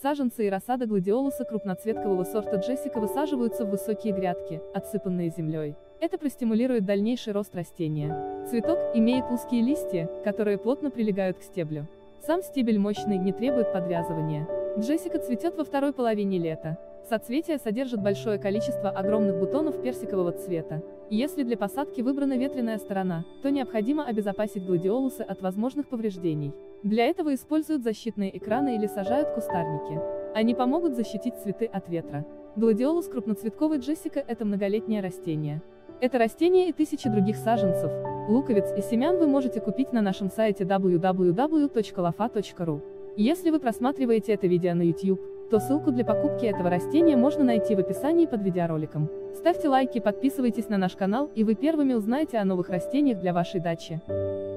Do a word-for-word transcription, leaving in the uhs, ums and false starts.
Саженцы и рассада гладиолуса крупноцветкового сорта Джессика высаживаются в высокие грядки, отсыпанные землей. Это простимулирует дальнейший рост растения. Цветок имеет узкие листья, которые плотно прилегают к стеблю. Сам стебель мощный, не требует подвязывания. Джессика цветет во второй половине лета. Соцветия содержат большое количество огромных бутонов персикового цвета. Если для посадки выбрана ветреная сторона, то необходимо обезопасить гладиолусы от возможных повреждений. Для этого используют защитные экраны или сажают кустарники. Они помогут защитить цветы от ветра. Гладиолус крупноцветковый Джессика – это многолетнее растение. Это растение и тысячи других саженцев, луковиц и семян вы можете купить на нашем сайте дабл ю дабл ю дабл ю точка лофа точка ру. Если вы просматриваете это видео на YouTube, то ссылку для покупки этого растения можно найти в описании под видеороликом. Ставьте лайки, подписывайтесь на наш канал, и вы первыми узнаете о новых растениях для вашей дачи.